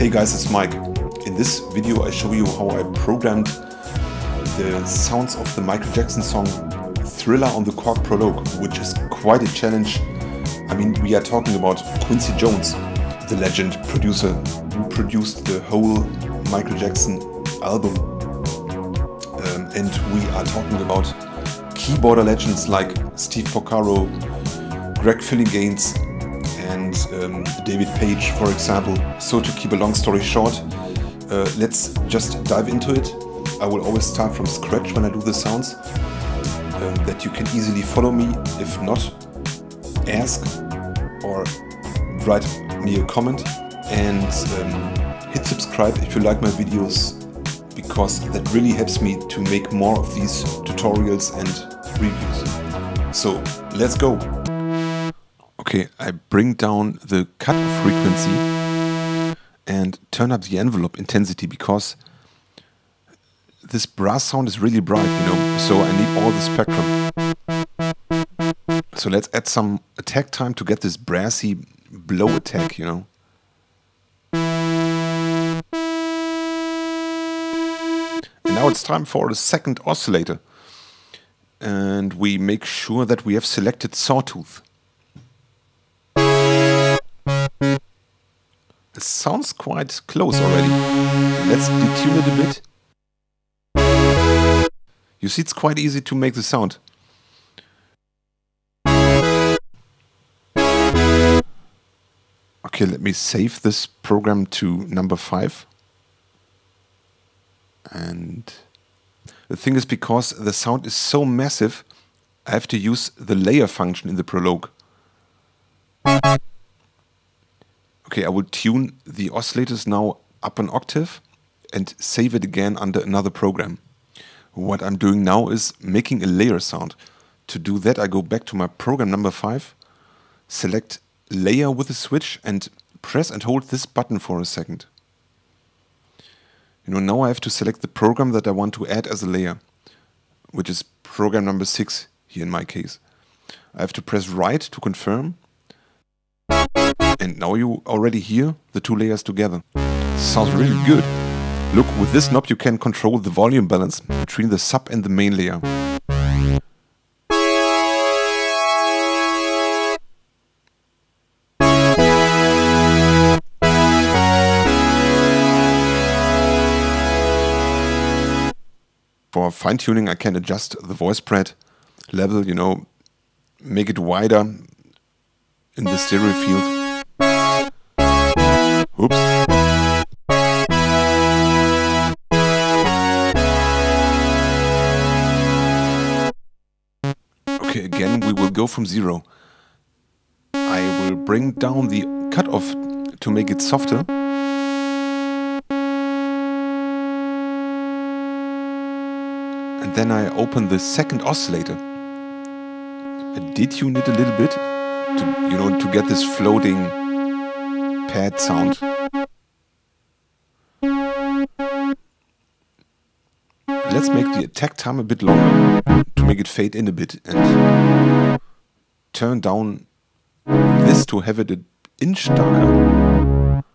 Hey guys, it's Mike. In this video I show you how I programmed the sounds of the Michael Jackson song Thriller on the Korg Prologue, which is quite a challenge. I mean, we are talking about Quincy Jones, the legend producer who produced the whole Michael Jackson album. And we are talking about keyboarder legends like Steve Porcaro, Greg Phillinganes and David Page, for example. So to keep a long story short, let's just dive into it. I will always start from scratch when I do the sounds, that you can easily follow me. If not, ask or write me a comment, and hit subscribe if you like my videos, because that really helps me to make more of these tutorials and reviews. So let's go. Okay, I bring down the cutoff frequency and turn up the envelope intensity, because this brass sound is really bright, you know, so I need all the spectrum. So let's add some attack time to get this brassy blow attack, you know. And now it's time for the second oscillator. And we make sure that we have selected Sawtooth. It sounds quite close already. Let's detune it a bit. You see, it's quite easy to make the sound. Okay, let me save this program to number 5. And the thing is, because the sound is so massive, I have to use the layer function in the Prologue. Okay, I will tune the oscillators now up an octave and save it again under another program. What I'm doing now is making a layer sound. To do that, I go back to my program number 5, select layer with a switch and press and hold this button for a second. You know, now I have to select the program that I want to add as a layer, which is program number 6 here in my case. I have to press right to confirm. And now you already hear the two layers together. Sounds really good. Look, with this knob you can control the volume balance between the sub and the main layer. For fine-tuning I can adjust the voice spread level, you know, make it wider in the stereo field. Oops. Okay, again we will go from 0. I will bring down the cutoff to make it softer. And then I open the second oscillator. I detune it a little bit to, you know, to get this floating pad sound. Let's make the attack time a bit longer to make it fade in a bit, and turn down this to have it an inch darker.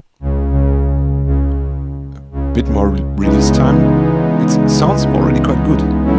A bit more release time. It sounds already quite good.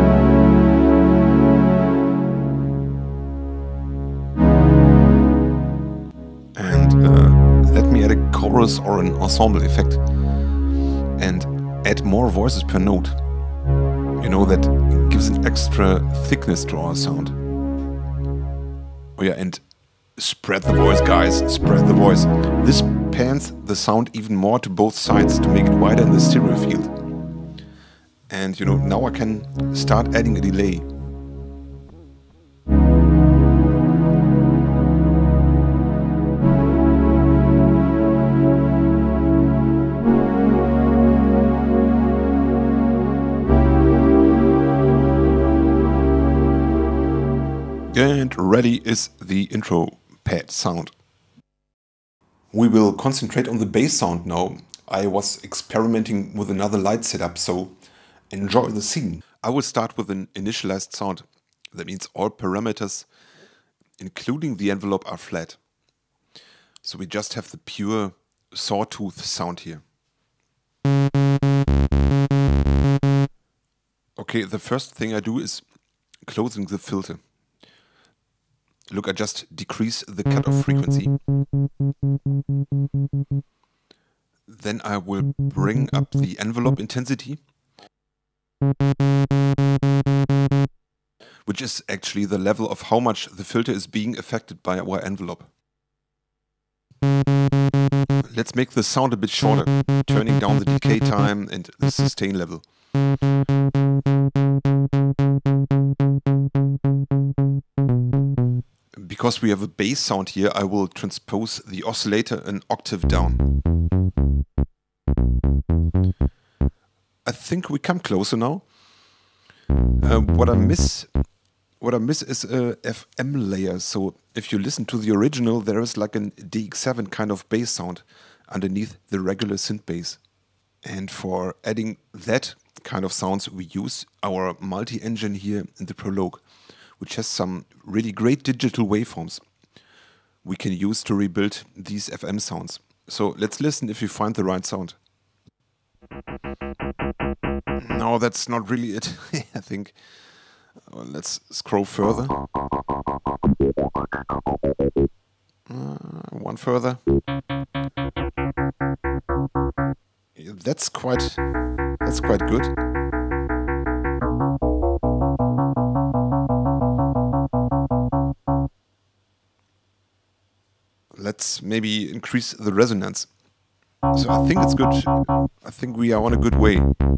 And let me add a chorus or an ensemble effect and add more voices per note. You know, that gives an extra thickness to our sound. Oh yeah, and spread the voice, guys, spread the voice. This pans the sound even more to both sides to make it wider in the stereo field. And you know, now I can start adding a delay. And ready is the intro pad sound. We will concentrate on the bass sound now. I was experimenting with another light setup, so enjoy the scene. I will start with an initialized sound. That means all parameters, including the envelope, are flat. So we just have the pure sawtooth sound here. Okay, the first thing I do is closing the filter. Look, I just decrease the cutoff frequency. Then I will bring up the envelope intensity, which is actually the level of how much the filter is being affected by our envelope. Let's make the sound a bit shorter, turning down the decay time and the sustain level. Because we have a bass sound here, I will transpose the oscillator an octave down. I think we come closer now. What I miss is a FM layer. So if you listen to the original, there is like an DX7 kind of bass sound underneath the regular synth bass. And for adding that kind of sounds, we use our multi-engine here in the Prologue, which has some really great digital waveforms we can use to rebuild these FM sounds. So let's listen if you find the right sound. No, that's not really it, I think. Let's scroll further. One further. That's quite good. Let's maybe increase the resonance. So I think it's good. I think we are on a good way.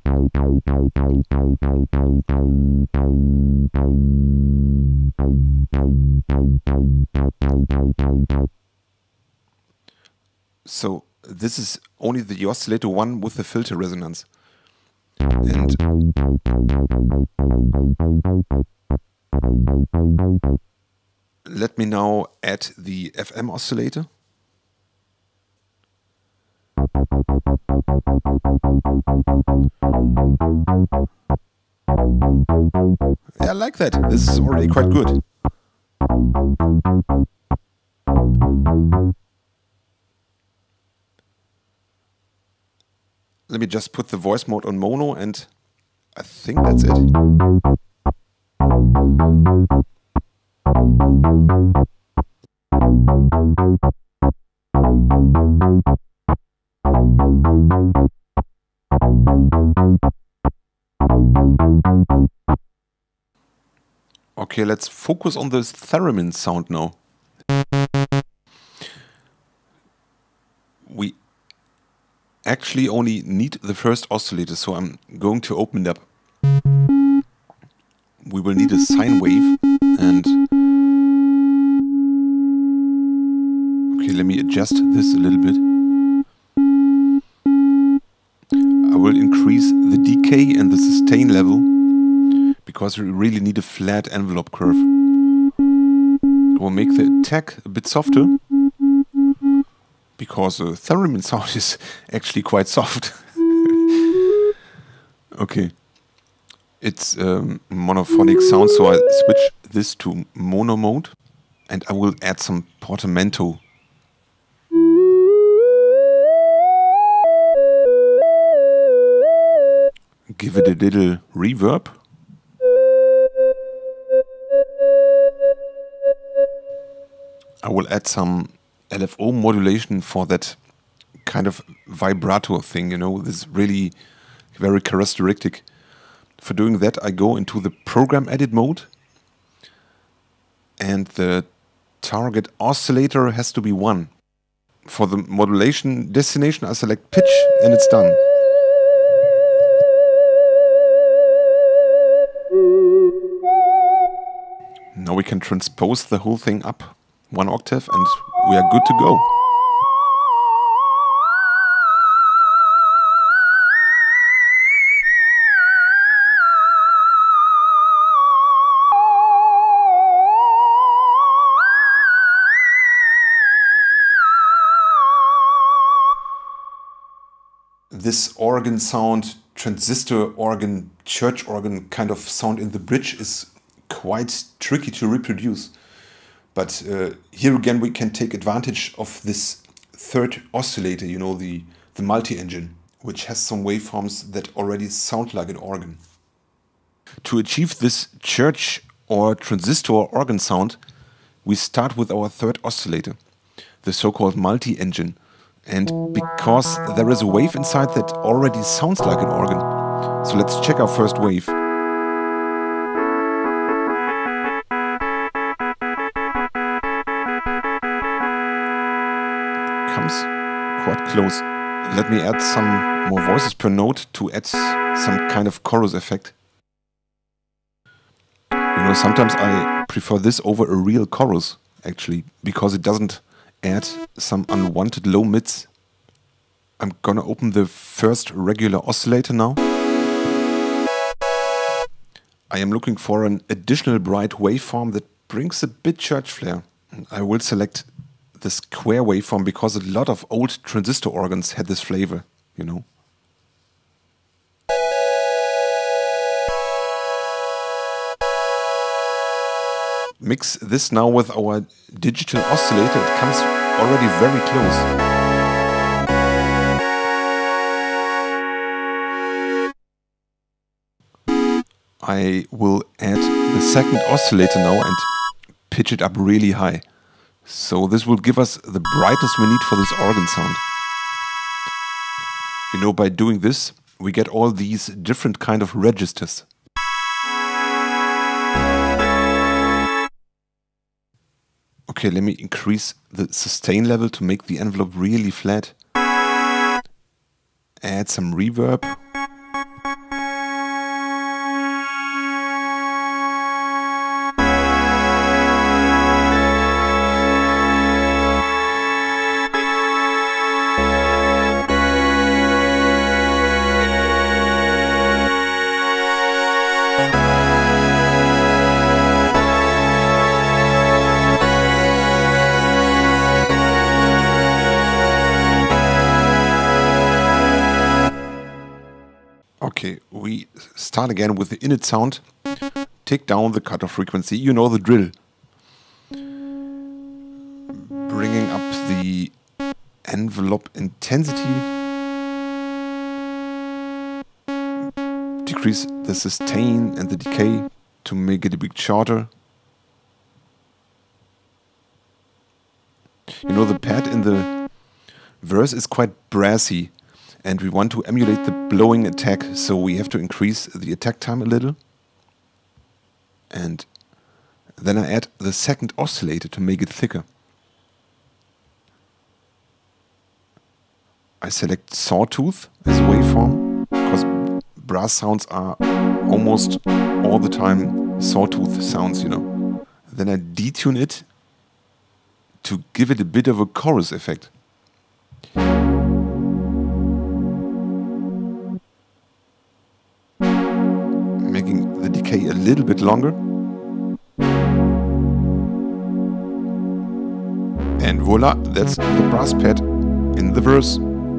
So this is only the oscillator 1 with the filter resonance. And let me now add the FM oscillator. Yeah, I like that. This is already quite good. Let me just put the voice mode on mono, and I think that's it. Okay, let's focus on the theremin sound now. We actually only need the first oscillator, so I'm going to open it up. We will need a sine wave, and okay, let me adjust this a little bit. I will increase the decay and the sustain level, because we really need a flat envelope curve. I will make the attack a bit softer, because the theremin sound is actually quite soft. Okay, it's monophonic sound, so I switch this to mono mode, and I will add some portamento. Give it a little reverb. I will add some LFO modulation for that kind of vibrato thing, you know, this really very characteristic. For doing that, I go into the program edit mode, and the target oscillator has to be 1. For the modulation destination, I select pitch, and it's done. Now we can transpose the whole thing up 1 octave, and we are good to go. This organ sound, transistor organ, church organ kind of sound in the bridge is quite tricky to reproduce. But here again we can take advantage of this third oscillator, you know, the multi-engine, which has some waveforms that already sound like an organ. To achieve this church or transistor organ sound, we start with our third oscillator, the so-called multi-engine. And because there is a wave inside that already sounds like an organ. So let's check our first wave. Comes quite close. Let me add some more voices per note to add some kind of chorus effect. You know, sometimes I prefer this over a real chorus, actually, because it doesn't add some unwanted low mids. I'm gonna open the first regular oscillator now. I am looking for an additional bright waveform that brings a bit church flair. I will select the square waveform because a lot of old transistor organs had this flavor, you know. Mix this now with our digital oscillator, it comes already very close. I will add the second oscillator now and pitch it up really high. So this will give us the brightness we need for this organ sound. You know, by doing this, we get all these different kind of registers. Okay, let me increase the sustain level to make the envelope really flat. Add some reverb. Okay, we start again with the init sound. Take down the cutoff frequency, you know the drill. Bringing up the envelope intensity. Decrease the sustain and the decay to make it a bit shorter. You know, the pad in the verse is quite brassy. And we want to emulate the blowing attack, so we have to increase the attack time a little. And then I add the second oscillator to make it thicker. I select sawtooth as a waveform, because brass sounds are almost all the time sawtooth sounds, you know. Then I detune it to give it a bit of a chorus effect. Making the decay a little bit longer. And voila, that's the brass pad in the verse.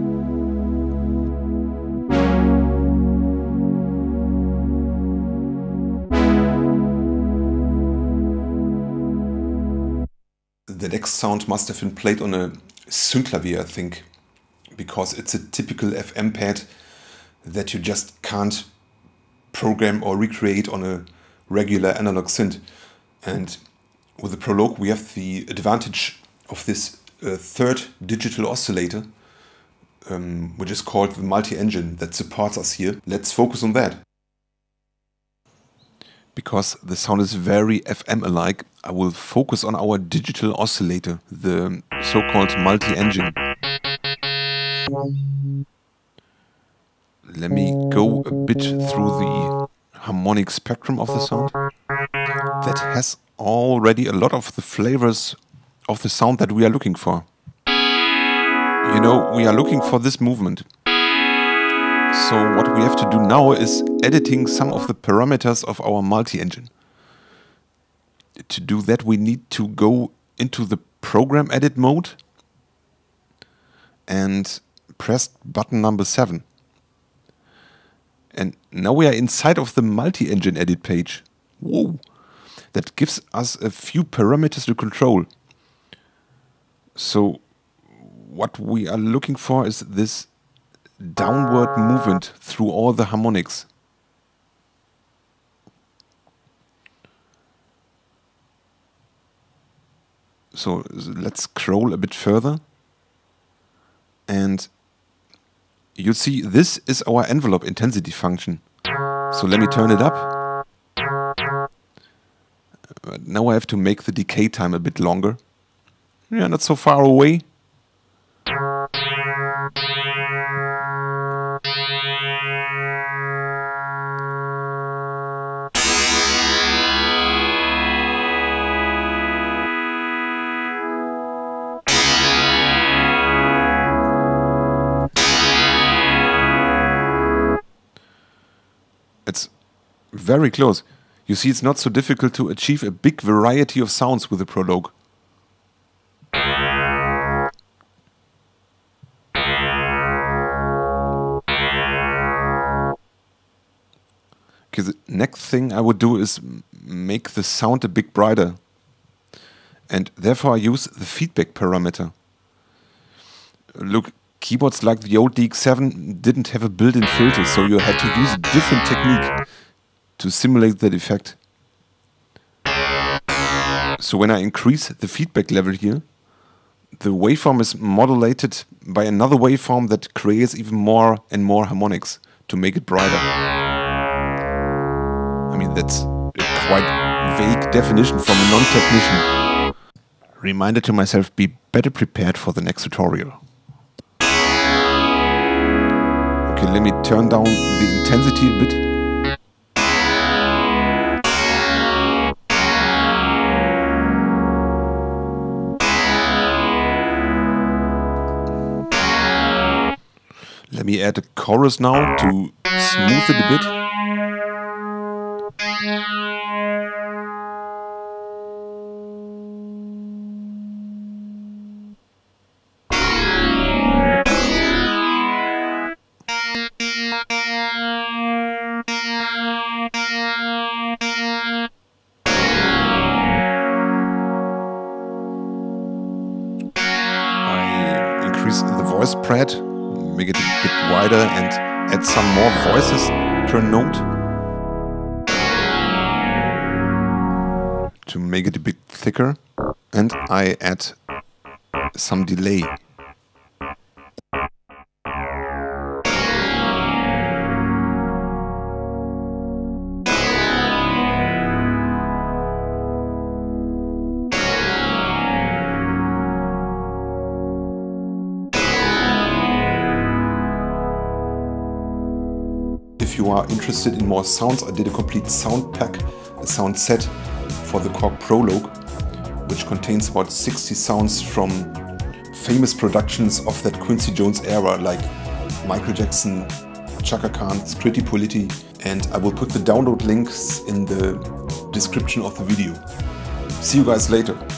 The next sound must have been played on a Synclavier, I think, because it's a typical FM pad that you just can't program or recreate on a regular analog synth. And with the Prologue we have the advantage of this third digital oscillator, which is called the multi-engine, that supports us here. Let's focus on that. Because the sound is very FM-alike, I will focus on our digital oscillator, the so-called multi-engine. Let me go a bit through the harmonic spectrum of the sound. That has already a lot of the flavors of the sound that we are looking for. You know, we are looking for this movement. So what we have to do now is editing some of the parameters of our multi-engine. To do that we need to go into the program edit mode and press button number 7. And now we are inside of the multi-engine edit page. Whoa! That gives us a few parameters to control. So what we are looking for is this downward movement through all the harmonics. So let's scroll a bit further, and you see this is our envelope intensity function. So let me turn it up. Now I have to make the decay time a bit longer. Yeah, not so far away. It's very close. You see, it's not so difficult to achieve a big variety of sounds with the Prologue. Okay, the next thing I would do is make the sound a bit brighter. And therefore I use the feedback parameter. Look, keyboards like the old DX7 didn't have a built-in filter, so you had to use a different technique to simulate that effect. So when I increase the feedback level here, the waveform is modulated by another waveform that creates even more and more harmonics to make it brighter. I mean, that's a quite vague definition from a non-technician. Reminder to myself, be better prepared for the next tutorial. Okay, let me turn down the intensity a bit. Let me add a chorus now to smooth it a bit. I increase the voice spread, make it a bit wider and add some more voices per note to make it a bit thicker, and I add some delay. If you are interested in more sounds, I did a complete sound pack, a sound set for the Korg Prologue, which contains about 60 sounds from famous productions of that Quincy Jones era, like Michael Jackson, Chaka Khan, Scritti Politti, and I will put the download links in the description of the video. See you guys later.